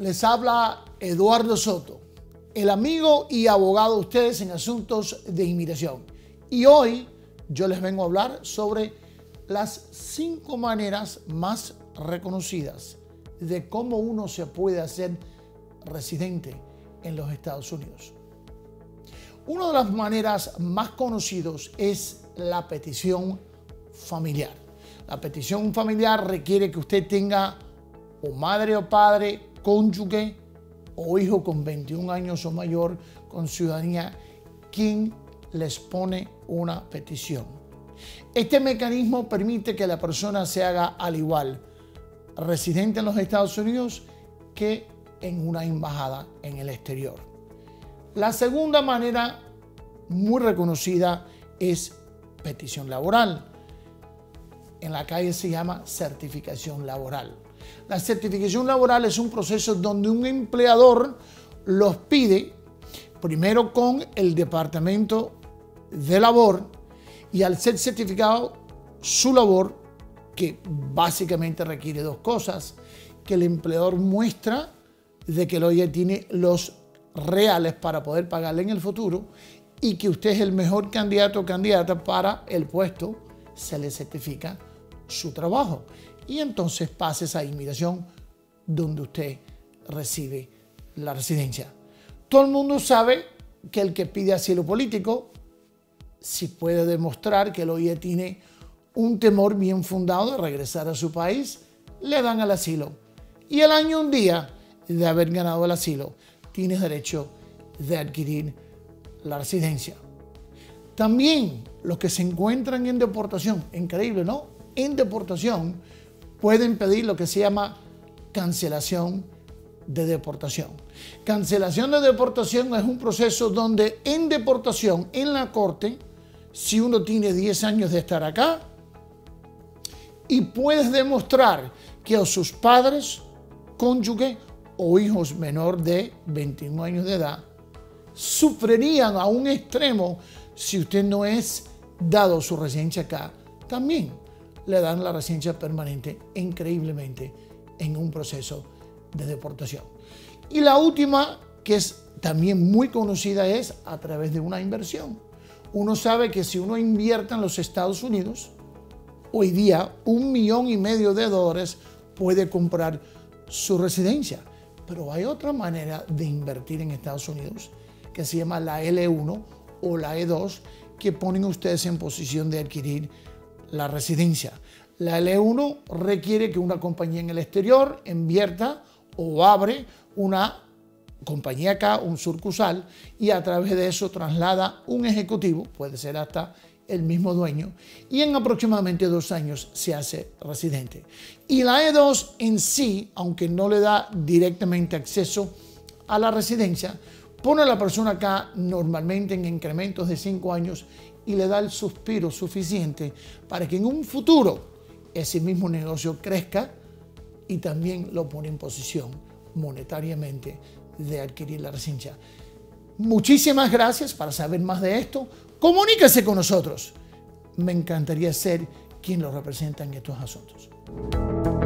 Les habla Eduardo Soto, el amigo y abogado de ustedes en asuntos de inmigración. Y hoy yo les vengo a hablar sobre las 5 maneras más reconocidas de cómo uno se puede hacer residente en los Estados Unidos. Una de las maneras más conocidas es la petición familiar. La petición familiar requiere que usted tenga o madre o padre, cónyuge o hijo con 21 años o mayor con ciudadanía quien les pone una petición. Este mecanismo permite que la persona se haga al igual residente en los Estados Unidos que en una embajada en el exterior. La segunda manera muy reconocida es petición laboral. En la calle se llama certificación laboral. La certificación laboral es un proceso donde un empleador los pide primero con el Departamento de Labor y al ser certificado su labor, que básicamente requiere 2 cosas, que el empleador muestra de que ya tiene los reales para poder pagarle en el futuro y que usted es el mejor candidato o candidata para el puesto, se le certifica su trabajo. Y entonces pasa esa inmigración donde usted recibe la residencia. Todo el mundo sabe que el que pide asilo político, si puede demostrar que el OIE tiene un temor bien fundado de regresar a su país, le dan el asilo. Y el año un día de haber ganado el asilo, tienes derecho de adquirir la residencia. También los que se encuentran en deportación, increíble, ¿no? En deportación pueden pedir lo que se llama cancelación de deportación. Cancelación de deportación es un proceso donde en deportación, en la corte, si uno tiene 10 años de estar acá y puedes demostrar que a sus padres, cónyuge o hijos menor de 21 años de edad sufrirían a un extremo si usted no es dado su residencia acá, también le dan la residencia permanente increíblemente en un proceso de deportación. Y la última, que es también muy conocida, es a través de una inversión. Uno sabe que si uno invierte en los Estados Unidos, hoy día $1,5 millones puede comprar su residencia. Pero hay otra manera de invertir en Estados Unidos que se llama la L1 o la E2, que ponen ustedes en posición de adquirir la residencia. La L1 requiere que una compañía en el exterior invierta o abre una compañía acá, un sucursal, y a través de eso traslada un ejecutivo, puede ser hasta el mismo dueño, y en aproximadamente 2 años se hace residente. Y la E2 en sí, aunque no le da directamente acceso a la residencia, pone a la persona acá normalmente en incrementos de 5 años y le da el suspiro suficiente para que en un futuro ese mismo negocio crezca y también lo pone en posición monetariamente de adquirir la residencia. Muchísimas gracias. Para saber más de esto, comuníquese con nosotros. Me encantaría ser quien lo representa en estos asuntos.